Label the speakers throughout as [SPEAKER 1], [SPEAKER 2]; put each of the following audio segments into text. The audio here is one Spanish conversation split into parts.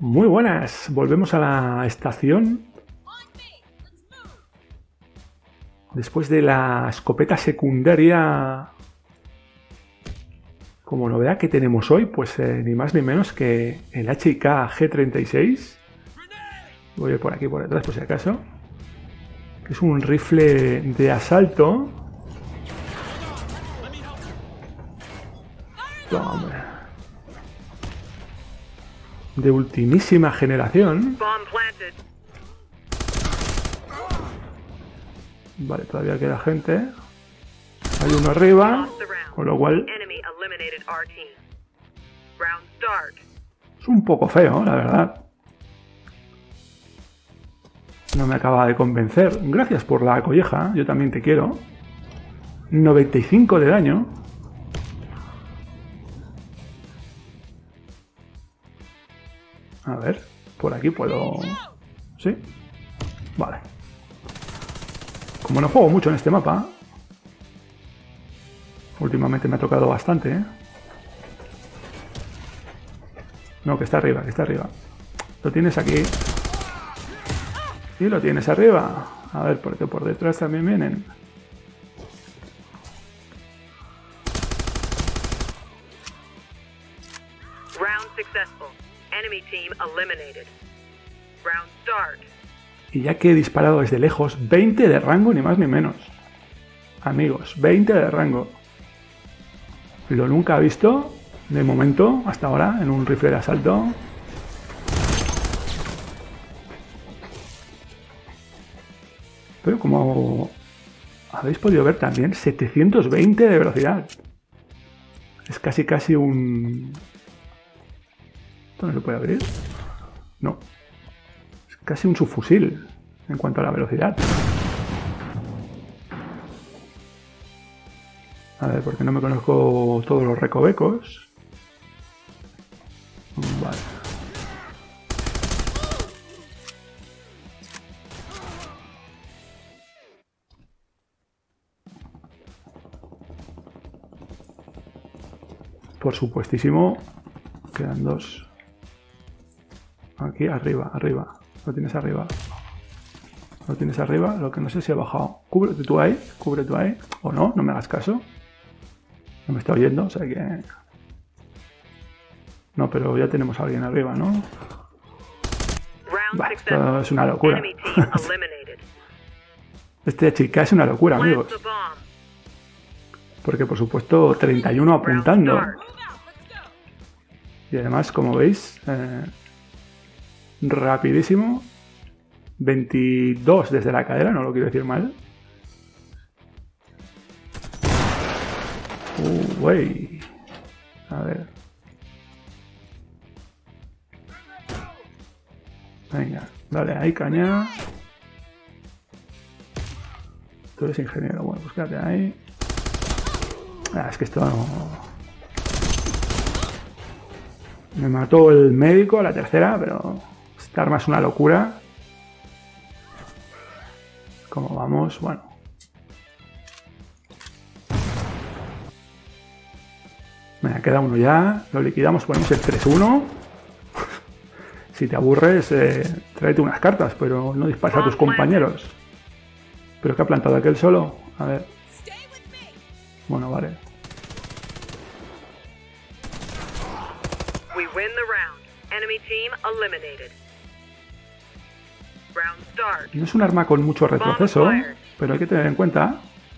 [SPEAKER 1] Muy buenas, volvemos a la estación. Después de la escopeta secundaria, como novedad que tenemos hoy, pues ni más ni menos que el HK G36. Voy a ir por aquí, por detrás, por si acaso. Que es un rifle de asalto. Toma, hombre. De ultimísima generación. Vale, todavía queda gente. Hay uno arriba, con lo cual es un poco feo, la verdad. No me acaba de convencer. Gracias por la colleja, yo también te quiero. 95 de daño. A ver, por aquí puedo... ¿Sí? Vale. Como no juego mucho en este mapa, últimamente me ha tocado bastante, ¿eh? No, que está arriba, que está arriba. Lo tienes aquí. Y lo tienes arriba. A ver, porque por detrás también vienen.
[SPEAKER 2] Round successful. Enemy team eliminated. Round start.
[SPEAKER 1] Y ya que he disparado desde lejos, 20 de rango, ni más ni menos. Amigos, 20 de rango. Lo nunca he visto, de momento, hasta ahora, en un rifle de asalto. Pero como habéis podido ver también, 720 de velocidad. Es casi un... ¿Esto no se puede abrir? No. Es casi un subfusil en cuanto a la velocidad. A ver, porque no me conozco todos los recovecos. Vale. Por supuestísimo, quedan dos. Aquí, arriba, arriba. Lo tienes arriba. Lo tienes arriba, lo que no sé si ha bajado. Cúbrete tú ahí, o no, no me hagas caso. No me está oyendo, o sea que... No, pero ya tenemos a alguien arriba, ¿no? Vale, esto es una locura. Este chica es una locura, amigos. Porque por supuesto 31 apuntando. Y además, como veis, rapidísimo. 22 desde la cadera, no lo quiero decir mal. Wey. A ver. Venga, dale ahí, caña. Tú eres ingeniero, bueno, pues quédate ahí. Es que esto no... Me mató el médico a la tercera, pero esta arma es una locura. ¿Cómo vamos? Bueno. Venga, queda uno ya. Lo liquidamos, ponemos el 3-1. Si te aburres, tráete unas cartas, pero no dispares a tus compañeros. ¿Pero qué ha plantado aquel solo? A ver. Bueno, vale.
[SPEAKER 2] We win the round. Enemy team eliminated. Round start.
[SPEAKER 1] No es un arma con mucho retroceso, pero hay que tener en cuenta.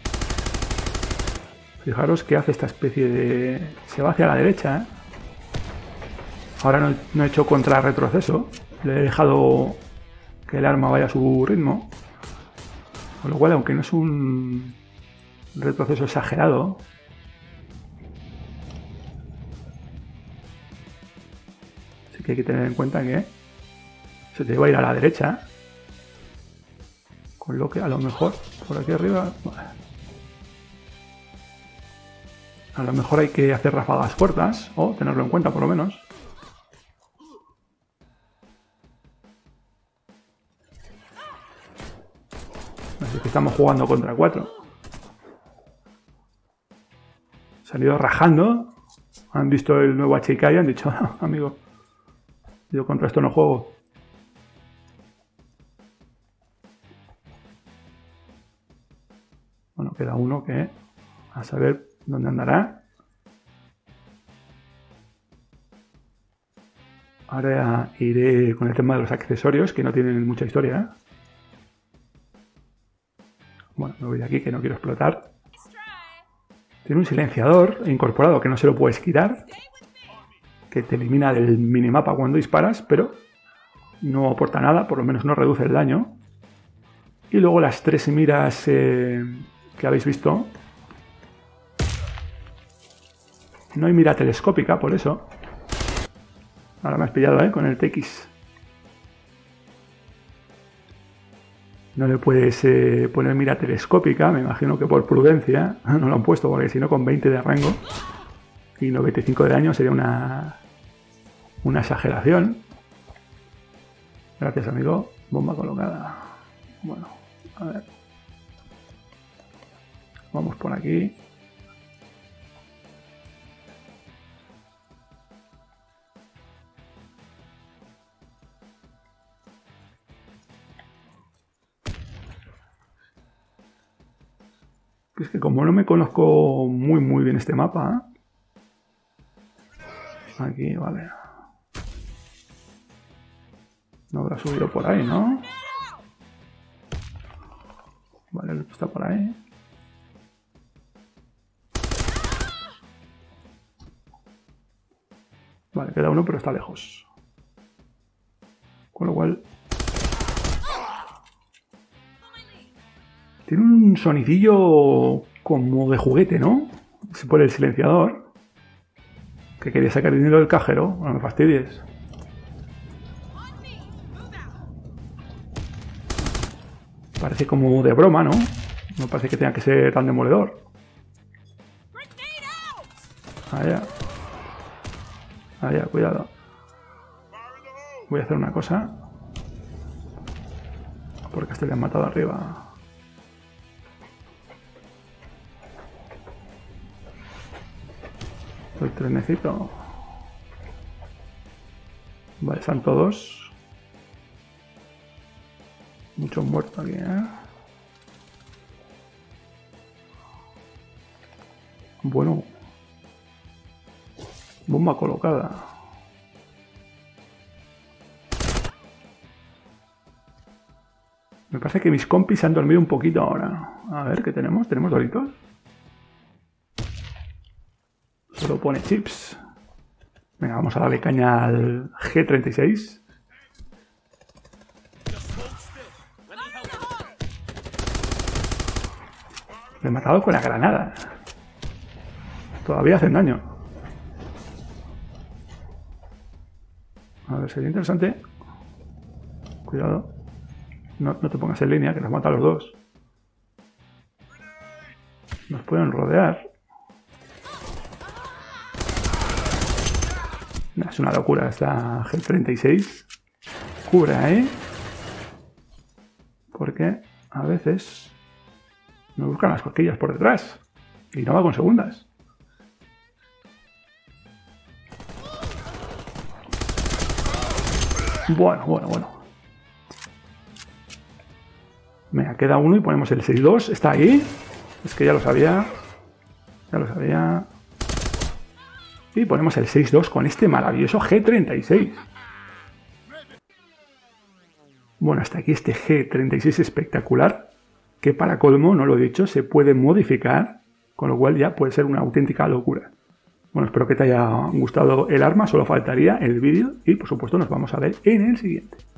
[SPEAKER 1] Fijaros que hace esta especie de... Se va hacia la derecha, ¿eh? Ahora no he hecho contra retroceso. Le he dejado que el arma vaya a su ritmo. Con lo cual, aunque no es un retroceso exagerado, sí que hay que tener en cuenta que se te va a ir a la derecha. Con lo que a lo mejor por aquí arriba... Vale. A lo mejor hay que hacer ráfagas cortas, o tenerlo en cuenta por lo menos. Así que estamos jugando contra 4. Salido rajando. Han visto el nuevo HK y han dicho, amigo, Yo contra esto no juego. Bueno, queda uno que a saber dónde andará. Ahora iré con el tema de los accesorios, que no tienen mucha historia. Bueno, me voy de aquí, que no quiero explotar. Tiene un silenciador incorporado que no se lo puedes quitar, que te elimina del minimapa cuando disparas, pero no aporta nada, por lo menos no reduce el daño. Y luego las 3 miras que habéis visto. No hay mira telescópica, por eso. Ahora me has pillado, con el TX. No le puedes poner mira telescópica, me imagino que por prudencia no lo han puesto, porque si no con 20 de rango y 95 de daño sería una exageración. Gracias, amigo. Bomba colocada. Bueno, a ver. Vamos por aquí. Es que como no me conozco muy bien este mapa... Aquí, vale. No habrá subido por ahí, ¿no? Vale, el otro está por ahí. Vale, queda uno, pero está lejos. Con lo cual... Tiene un sonidillo como de juguete, ¿no? Se pone el silenciador. Que quería sacar dinero del cajero. No me fastidies. Parece como de broma, ¿no? No parece que tenga que ser tan demoledor. Allá. Allá, cuidado. Voy a hacer una cosa. Porque a este le han matado arriba. El trenecito. Vale, están todos. Muchos muertos aquí, Bueno. Bomba colocada. Me parece que mis compis se han dormido un poquito ahora. A ver, ¿qué tenemos? ¿Tenemos doritos? Solo pone chips. Venga, vamos a darle caña al G36. Me he matado con la granada. Todavía hacen daño. A ver, sería interesante. Cuidado. No te pongas en línea, que nos mata a los dos. Nos pueden rodear. Es una locura esta G36. Cubre, porque a veces me buscan las cosquillas por detrás. Y no va con segundas. Bueno. Venga, queda uno y ponemos el 6-2. Está ahí. Es que ya lo sabía. Y ponemos el 6-2 con este maravilloso G36. Bueno, hasta aquí este G36 espectacular. Que para colmo, no lo he dicho, se puede modificar. Con lo cual ya puede ser una auténtica locura. Bueno, espero que te haya gustado el arma. Solo faltaría el vídeo. Y por supuesto nos vamos a ver en el siguiente.